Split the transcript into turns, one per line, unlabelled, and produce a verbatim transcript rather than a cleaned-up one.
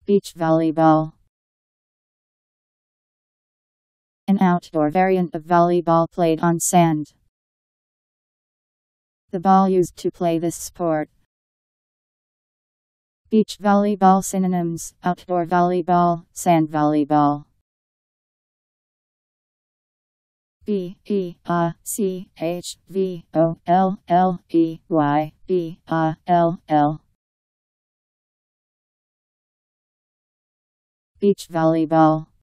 Beach volleyball. An outdoor variant of volleyball played on sand. The ball used to play this sport. Beach volleyball synonyms: outdoor volleyball, sand volleyball. B E A C H V O L L E Y B A L L. Beach volleyball.